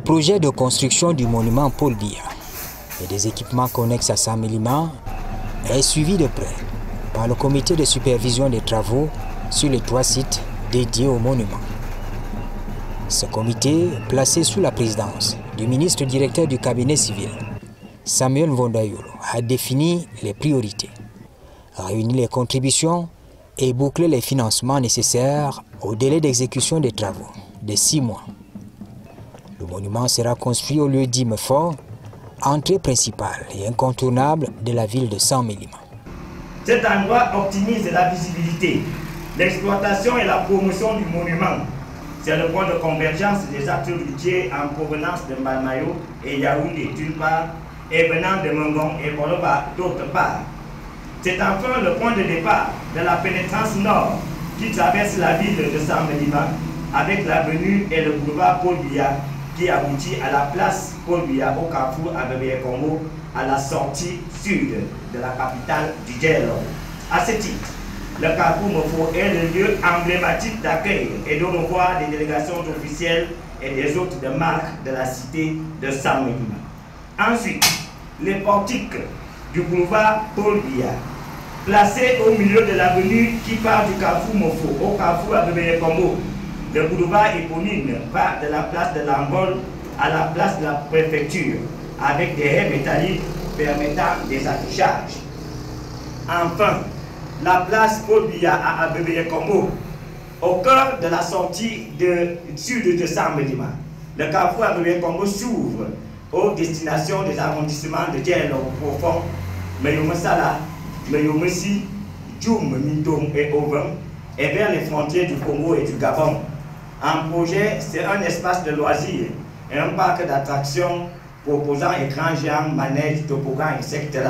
projet de construction du monument Paul Biya et des équipements connexes à Saint-Mélima est suivi de près par le comité de supervision des travaux sur les 3 sites dédiés au monument. Ce comité, placé sous la présidence du ministre directeur du cabinet civil, Samuel Mvondayolo, a défini les priorités, réuni les contributions et bouclé les financements nécessaires au délai d'exécution des travaux de 6 mois. Le monument sera construit au lieu dit Mefort, entrée principale et incontournable de la ville de Saint-Mélima. Cet endroit optimise la visibilité, l'exploitation et la promotion du monument. C'est le point de convergence des actes routiers en provenance de Malmayo et Yaoundé d'une part, et venant de Mongon et Boloba d'autre part. C'est enfin le point de départ de la pénétrance nord qui traverse la ville de Saint-Mélima avec l'avenue et le boulevard Paul Biya qui aboutit à la place Paul Biya au carrefour Abébé-Congo à la sortie sud de la capitale du Djelo. À ce titre, le carrefour Mofo est le lieu emblématique d'accueil et de revoir des délégations officielles et des hôtes de marque de la cité de Saint-Mélima. Ensuite, les portiques du boulevard Paul Biya, placés au milieu de l'avenue qui part du carrefour Mofo au carrefour Abébé-Congo. Le boulevard éponyme part de la place de l'Ambol à la place de la préfecture, avec des haies métalliques permettant des affichages. Enfin, la place Paul Biya à Abébé-Congo, au cœur de la sortie sud de Saint-Mélima. Le carrefour Abébé-Congo s'ouvre aux destinations des arrondissements de Djelo Profond, Meyomessala, Meyomessi, Djoum, Mindom et Ovem, et vers les frontières du Congo et du Gabon. Un projet, c'est un espace de loisirs et un parc d'attractions proposant écrans géants, manèges, toboggans, etc.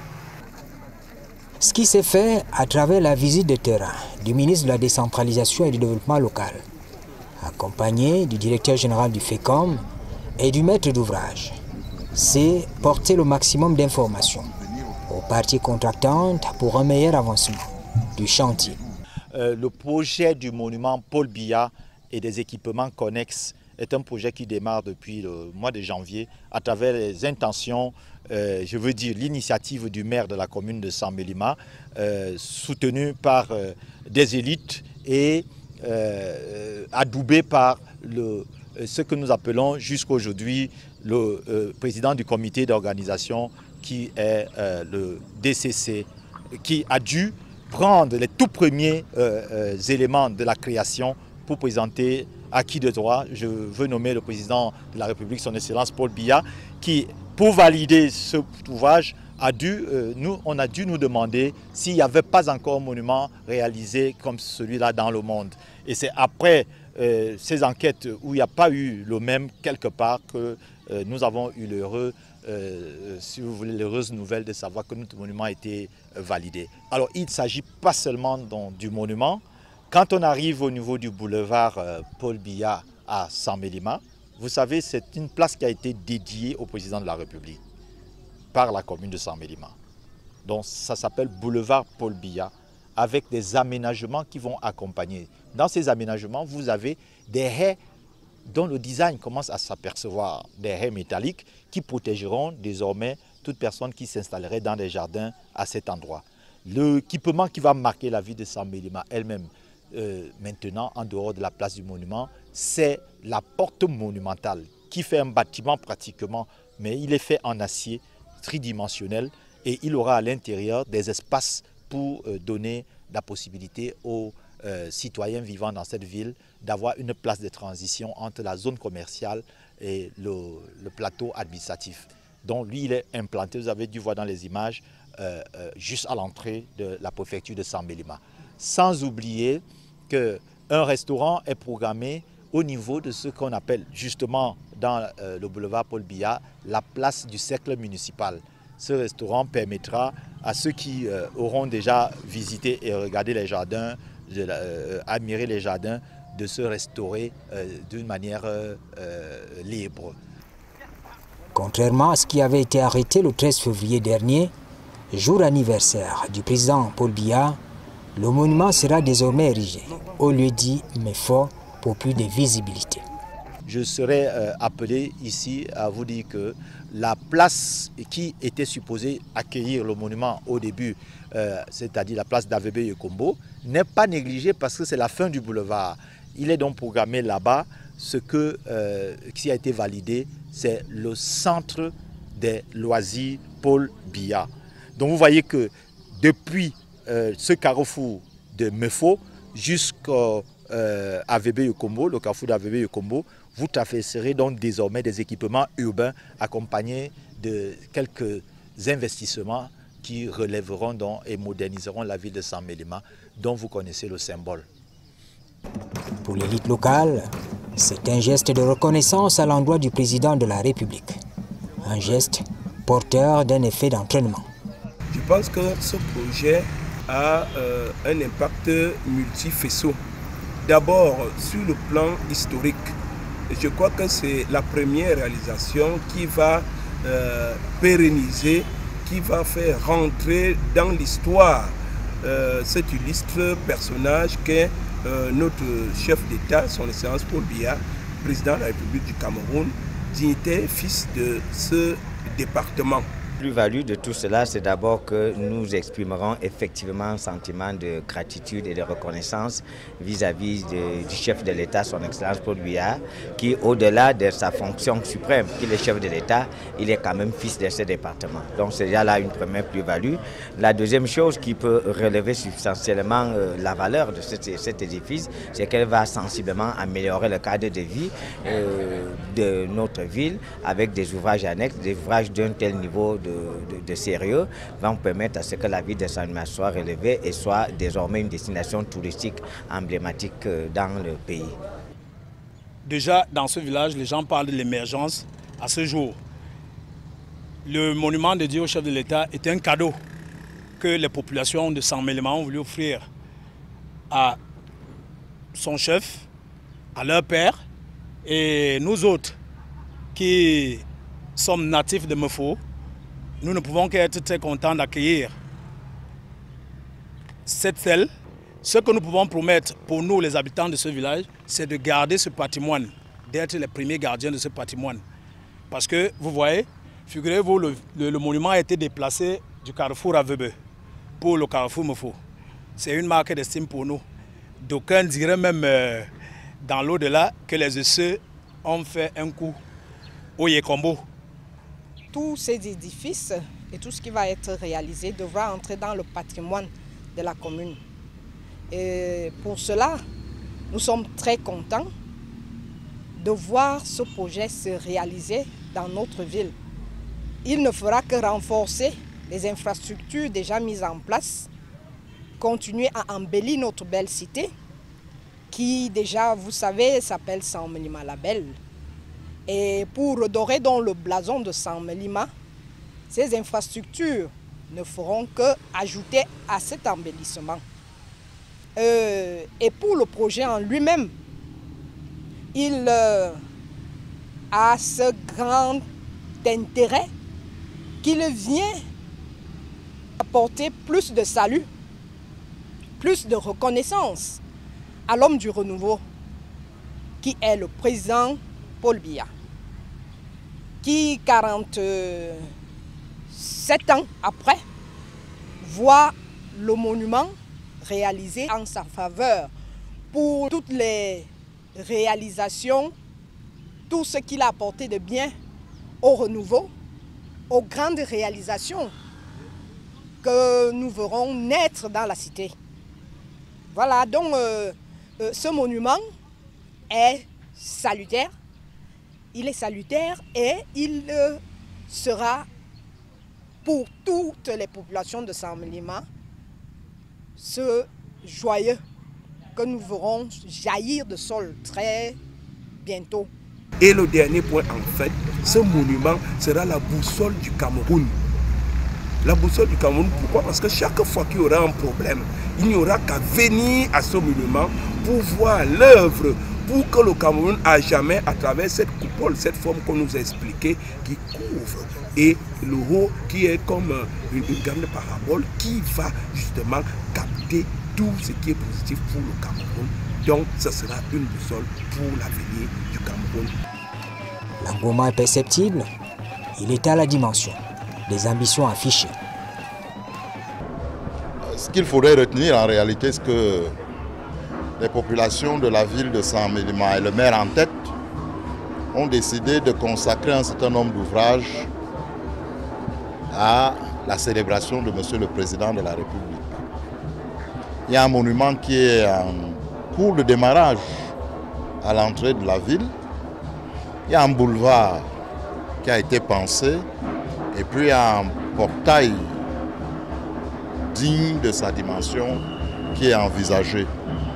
Ce qui s'est fait à travers la visite de terrain du ministre de la Décentralisation et du Développement local, accompagné du directeur général du FECOM et du maître d'ouvrage, c'est porter le maximum d'informations aux parties contractantes pour un meilleur avancement du chantier. Le projet du monument Paul Biya et des équipements connexes est un projet qui démarre depuis le mois de janvier à travers les intentions, je veux dire l'initiative du maire de la commune de Saint-Mélima, soutenue par des élites et adoubée par ce que nous appelons jusqu'aujourd'hui le président du comité d'organisation qui est le DCC, qui a dû prendre les tout premiers éléments de la création pour présenter à qui de droit. Je veux nommer le président de la République, son Excellence Paul Biya, qui, pour valider ce ouvrage, on a dû nous demander s'il n'y avait pas encore un monument réalisé comme celui-là dans le monde. Et c'est après ces enquêtes où il n'y a pas eu le même quelque part que nous avons eu si vous voulez, l'heureuse nouvelle de savoir que notre monument a été validé. Alors il ne s'agit pas seulement du monument. Quand on arrive au niveau du boulevard Paul Biya à Saint-Mélima, vous savez, c'est une place qui a été dédiée au président de la République par la commune de Saint-Mélima. Donc ça s'appelle boulevard Paul Biya avec des aménagements qui vont accompagner. Dans ces aménagements, vous avez des haies dont le design commence à s'apercevoir, des haies métalliques qui protégeront désormais toute personne qui s'installerait dans des jardins à cet endroit. L'équipement qui va marquer la ville de Saint-Mélima elle-même, maintenant en dehors de la place du monument, c'est la porte monumentale qui fait un bâtiment pratiquement, mais il est fait en acier tridimensionnel et il aura à l'intérieur des espaces pour donner la possibilité aux citoyens vivant dans cette ville d'avoir une place de transition entre la zone commerciale et le plateau administratif. Donc lui, il est implanté, vous avez dû voir dans les images, juste à l'entrée de la préfecture de Saint-Mélima. Sans oublier qu'un restaurant est programmé au niveau de ce qu'on appelle justement dans le boulevard Paul Biya, la place du cercle municipal. Ce restaurant permettra à ceux qui auront déjà visité et regardé les jardins, admiré les jardins, de se restaurer d'une manière libre. Contrairement à ce qui avait été arrêté le 13 février dernier, jour anniversaire du président Paul Biya, le monument sera désormais érigé au lieu dit Mefort pour plus de visibilité. je serais appelé ici à vous dire que la place qui était supposée accueillir le monument au début, c'est-à-dire la place d'Avebe Yekombo, n'est pas négligée parce que c'est la fin du boulevard. Il est donc programmé là-bas. Ce qui a été validé, c'est le centre des loisirs Paul Biya. Donc vous voyez que depuis ce carrefour de Mefo jusqu'à Avebe Yekombo, le carrefour d'Avebe Yekombo, vous traverserez donc désormais des équipements urbains accompagnés de quelques investissements qui relèveront donc et moderniseront la ville de Saint-Mélima, dont vous connaissez le symbole. Pour l'élite locale, c'est un geste de reconnaissance à l'endroit du président de la République. Un geste porteur d'un effet d'entraînement. Je pense que ce projet a un impact multifaceau. D'abord, sur le plan historique, je crois que c'est la première réalisation qui va pérenniser, qui va faire rentrer dans l'histoire cet illustre personnage qu'est notre chef d'État, son Excellence Paul Biya, président de la République du Cameroun, dignitaire fils de ce département. La plus-value de tout cela, c'est d'abord que nous exprimerons effectivement un sentiment de gratitude et de reconnaissance vis-à-vis du chef de l'État, son Excellence Paul Biya, qui, au-delà de sa fonction suprême, qu'il est chef de l'État, il est quand même fils de ce département. Donc c'est déjà là une première plus-value. La deuxième chose qui peut relever substantiellement la valeur de cet édifice, c'est qu'elle va sensiblement améliorer le cadre de vie de notre ville avec des ouvrages annexes, des ouvrages d'un tel niveau de sérieux vont permettre à ce que la ville de Saint-Mélima soit relevée et soit désormais une destination touristique emblématique dans le pays. Déjà, dans ce village, les gens parlent de l'émergence à ce jour. Le monument dédié au chef de l'État est un cadeau que les populations de Saint-Mélima ont voulu offrir à son chef, à leur père, et nous autres qui sommes natifs de Mefo, nous ne pouvons qu'être très contents d'accueillir cette stèle. Ce que nous pouvons promettre pour nous, les habitants de ce village, c'est de garder ce patrimoine, d'être les premiers gardiens de ce patrimoine. Parce que, vous voyez, figurez-vous, le monument a été déplacé du carrefour Avebe pour le carrefour Mefo. C'est une marque d'estime pour nous. D'aucuns diraient même dans l'au-delà que les ESE ont fait un coup au Yekombo. Tous ces édifices et tout ce qui va être réalisé devra entrer dans le patrimoine de la commune. Et pour cela, nous sommes très contents de voir ce projet se réaliser dans notre ville. Il ne fera que renforcer les infrastructures déjà mises en place, continuer à embellir notre belle cité, qui déjà, vous savez, s'appelle Saint-Mélima la Belle. Et pour redorer dans le blason de Saint-Mélima, ces infrastructures ne feront qu'ajouter à cet embellissement. Et pour le projet en lui-même, il a ce grand intérêt qu'il vient apporter plus de salut, plus de reconnaissance à l'homme du renouveau, qui est le président Paul Biya, qui 47 ans après voit le monument réalisé en sa faveur pour toutes les réalisations, tout ce qu'il a apporté de bien au renouveau, aux grandes réalisations que nous verrons naître dans la cité. Voilà, donc ce monument est salutaire. Il est salutaire et il sera pour toutes les populations de Saint-Mélima ce joyeux que nous verrons jaillir de sol très bientôt. Et le dernier point, en fait, ce monument sera la boussole du Cameroun. La boussole du Cameroun, pourquoi? Parce que chaque fois qu'il y aura un problème, il n'y aura qu'à venir à ce monument pour voir l'œuvre, pour que le Cameroun à jamais, à travers cette coupole, cette forme qu'on nous a expliquée, qui couvre, et le haut qui est comme une grande parabole qui va justement capter tout ce qui est positif pour le Cameroun. Donc, ce sera une boussole pour l'avenir du Cameroun. L'engouement est perceptible. Il est à la dimension des ambitions affichées. Ce qu'il faudrait retenir en réalité, c'est que les populations de la ville de Saint-Méliman et le maire en tête ont décidé de consacrer un certain nombre d'ouvrages à la célébration de Monsieur le Président de la République. Il y a un monument qui est en cours de démarrage à l'entrée de la ville. Il y a un boulevard qui a été pensé et puis il y a un portail digne de sa dimension qui est envisagé.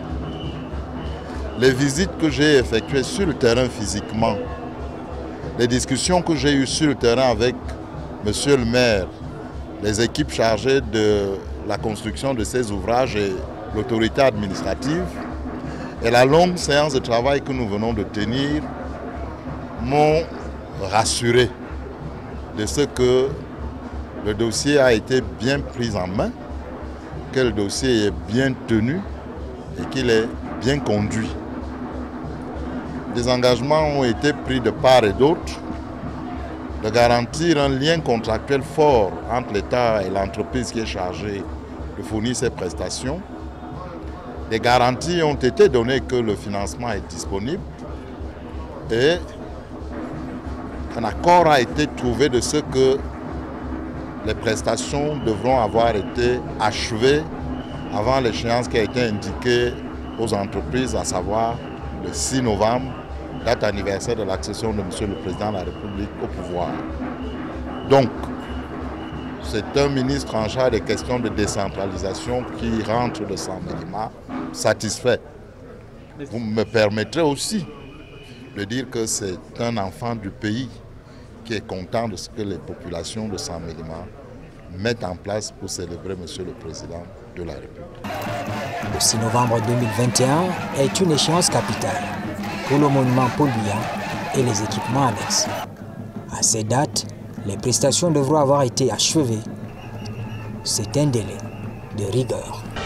Les visites que j'ai effectuées sur le terrain physiquement, les discussions que j'ai eues sur le terrain avec Monsieur le maire, les équipes chargées de la construction de ces ouvrages et l'autorité administrative, et la longue séance de travail que nous venons de tenir m'ont rassuré de ce que le dossier a été bien pris en main, que le dossier est bien tenu et qu'il est bien conduit. Des engagements ont été pris de part et d'autre de garantir un lien contractuel fort entre l'État et l'entreprise qui est chargée de fournir ces prestations. Des garanties ont été données que le financement est disponible et un accord a été trouvé de ce que les prestations devront avoir été achevées avant l'échéance qui a été indiquée aux entreprises, à savoir le 6 novembre, date anniversaire de l'accession de M. le Président de la République au pouvoir. Donc, c'est un ministre en charge des questions de décentralisation qui rentre de Saint-Méliman satisfait. Vous me permettrez aussi de dire que c'est un enfant du pays qui est content de ce que les populations de Saint-Méliman mettent en place pour célébrer M. le Président de la République. Le 6 novembre 2021 est une échéance capitale pour le monument Paul Biya et les équipements annexes. À cette date, les prestations devront avoir été achevées. C'est un délai de rigueur.